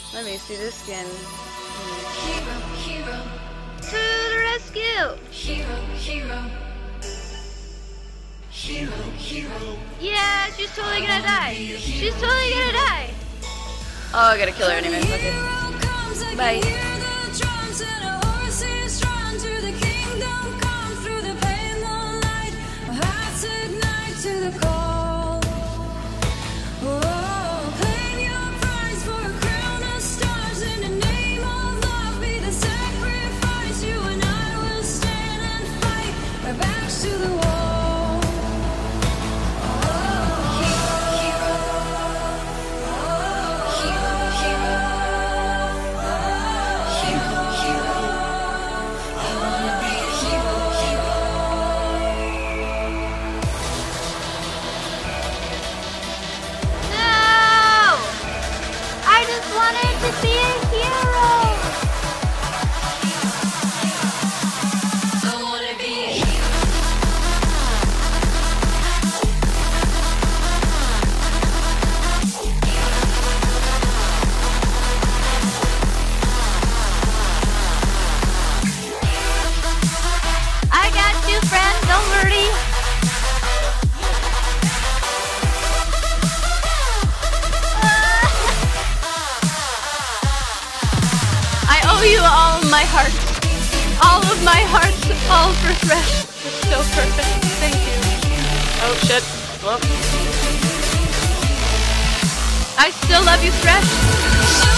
Let me see this skin. Hero, hero. To the rescue! Hero, hero. Hero, hero. Yeah, she's totally gonna die. She's totally gonna die. Oh, I gotta kill her anyway. Okay. Bye. You all my heart, all of my heart, all for Thresh. It's so perfect. Thank you. Oh shit. Well. I still love you, Thresh.